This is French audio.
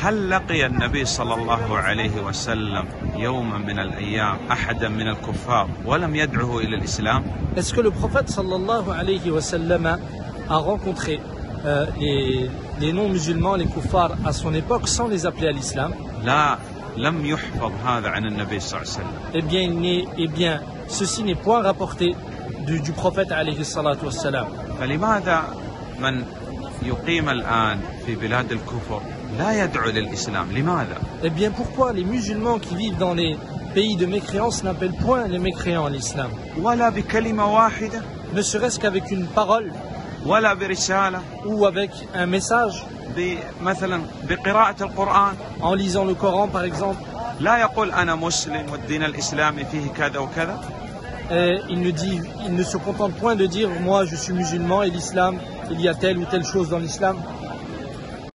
هل لقي النبي صلى الله عليه وسلم يوما من الأيام أحدا من الكفار ولم يدعه إلى الإسلام؟ Est-ce que le prophète sallallahu alayhi wa sallam a rencontré les non-musulmans, les kuffars à son époque sans les appeler à l'islam? لا لم يحفظ هذا عن النبي صلى الله عليه وسلم. Eh bien, ceci n'est point rapporté du prophète alayhi salatu wassalam. فلماذا من يقيم الآن في بلاد الكفر لا يدعو للإسلام؟ لماذا؟ Eh bien, pourquoi les musulmans qui vivent dans les pays de mécréance n'appellent point les mécréants à l'islam? ولا بكلمة واحدة Ne serait-ce qu'avec une parole ولا برسالة ou avec un message, مثلا بقراءة القرآن. en lisant le Coran par exemple. لا يقول أنا مسلم والدين الإسلامي فيه كذا وكذا. Il ne se contente point de dire moi je suis musulman et l'islam, il y a telle ou telle chose dans l'islam.